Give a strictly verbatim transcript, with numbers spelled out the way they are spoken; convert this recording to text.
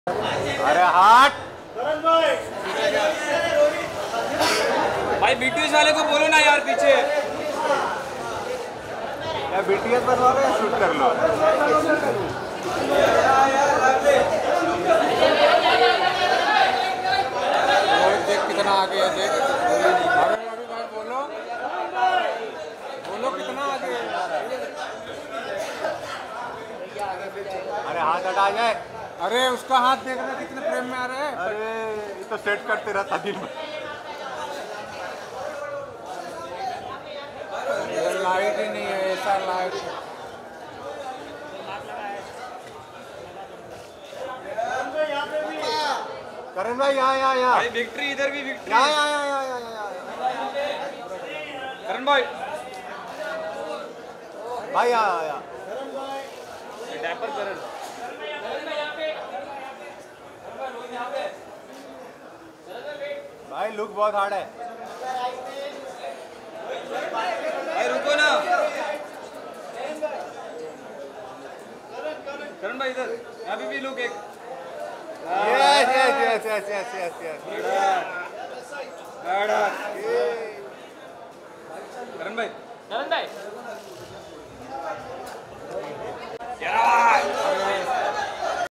अरे हाथ भाई बीटीएस वाले को बोलो ना यार पीछे। या बीटीएस बनवा लो या शूट कर लो। देख कितना आगे है, देख बोलो बोलो कितना आगे है। अरे हाथ हटा जाए। अरे उसका हाथ देखना कितने फ्रेम में आ रहे हैं। अरे ये तो सेट करते रहता दिन में। लाइट ही नहीं है, ऐसा लाइट। करण भाई यहाँ यहाँ यहाँ भाई विक्ट्री इधर भी विक्ट्री। यहाँ यहाँ यहाँ यहाँ यहाँ करण भाई भाई यहाँ यहाँ डैपर करण। भाई लुक बहुत हार्ड है। भाई रुको ना करण भाई इधर, अभी भी लुक एक। Yes yes yes yes yes yes yes Karan भाई करण भाई